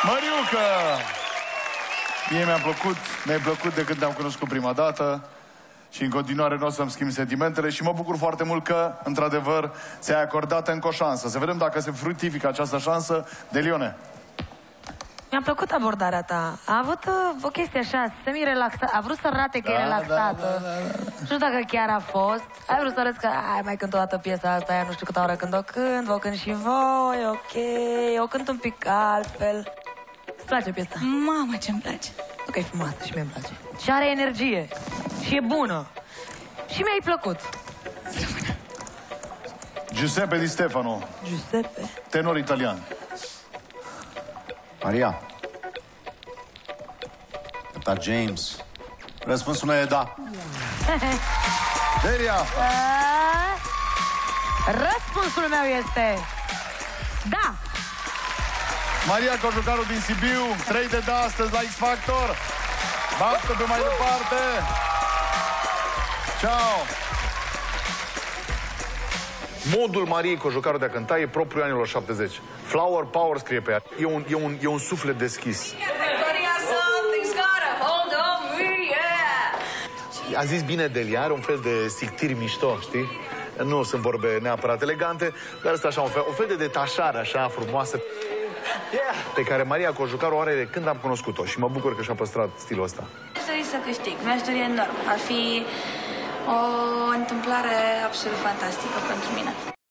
Măriucă! Mie mi-a plăcut de când te-am cunoscut prima dată și în continuare nu o să-mi schimb sentimentele și mă bucur foarte mult că, într-adevăr, ți-ai acordat încă o șansă. Să vedem dacă se fructifică această șansă. Delione. Mi-a plăcut abordarea ta. A avut o chestie așa, semi-relaxată. A vrut să arate că e relaxată. Nu știu dacă chiar a fost. Ai vrut să arăți că mai cânt o dată piesa asta, aia nu știu câtă oră când o cânt, vă cânt și voi, ok. O cânt un pic altfel. Îți place piesa? Mamă, ce-mi place. Ok, e frumoasă și mie îmi place. Și are energie. Și e bună. Și mi-ai plăcut. Giuseppe Di Stefano. Giuseppe. Tenor italian. Maria. Da, James. Răspunsul meu e da. Delia. Răspunsul meu este da. Maria Cojucaru din Sibiu, 3 de da astăzi la X Factor. Baftă pe mai departe. Ciao. Modul Mariei Cojucaru de a cânta e propriul anilor 70. Flower Power scrie pe ea. E un suflet deschis. A zis bine Delia, are un fel de sictiri mișto, știi? Nu sunt vorbe neapărat elegante, dar asta așa, un fel de detașare așa frumoasă pe care Maria Cojucaru o are de când am cunoscut-o și mă bucur că și-a păstrat stilul ăsta. Mi-aș dori să câștig, mi-aș dori enorm. Ar fi o întâmplare absolut fantastică pentru mine.